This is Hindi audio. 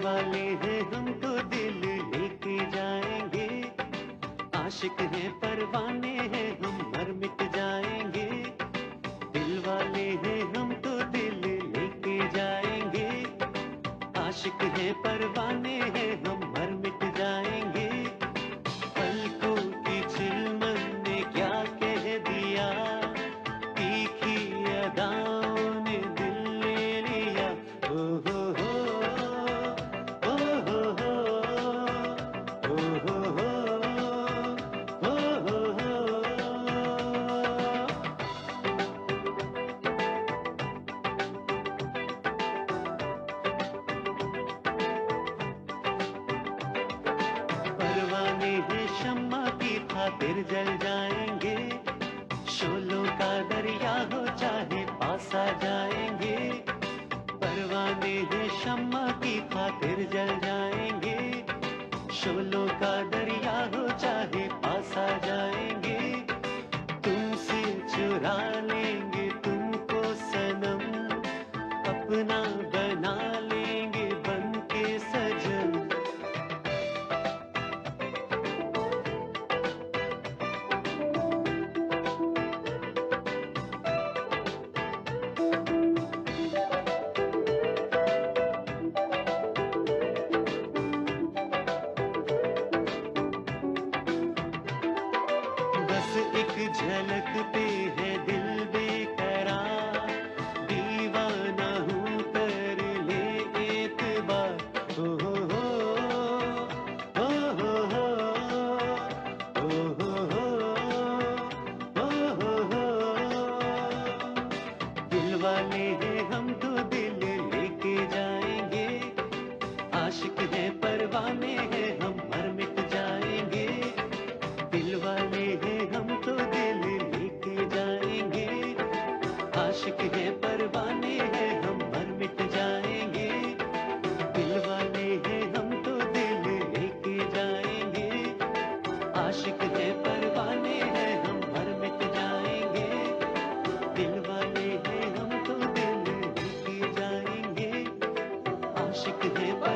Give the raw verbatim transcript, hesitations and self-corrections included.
वाले हैं हम तो दिल लेके जाएंगे, आशिक हैं परवाने हैं हम मर मिट जाएंगे। दिल वाले हैं हम तो दिल लेके जाएंगे, आशिक हैं परवाने हैं हम मर मिट जाएंगे। पलकों की चिलमन ने क्या कह दिया, तीखी अदाओं ने दिल ले लिया। ओ हो हो ओ हो हो ओ हो हो ओ हो हो। परवाने हैं शम्मा की खातिर जल जाएंगे, शोलों का दरिया हो चाहे पास आ जाएंगे। परवाने हैं शम्मा की खातिर जल जाएंगे, शोलों का दरिया हो चाहे पास आ जाएंगे। तुमसे चुरा लेंगे तुमको सनम, अपना बना लेंगे बन के सजन। बस एक झलक पे है दिल बेकरार, दीवाना हूँ कर ले एतबार। ओ हो हो ओ हो हो ओ हो हो ओ हो हो। दिल वाले हैं हम तो दिल लेके जाएंगे, आशिक हैं परवाने हैं हम मर मिट जाएंगे। दिल वाले हैं हम तो दिल लेके जाएंगे, आशिक हैं परवाने हैं हम मर मिट जाएंगे। दिल वाले हैं हम तो दिल लेके जाएंगे, आशिक हैं परवाने हैं हम मर मिट जाएंगे। दिल वाले हैं हम तो दिल लेके जाएंगे, आशिक हैं पर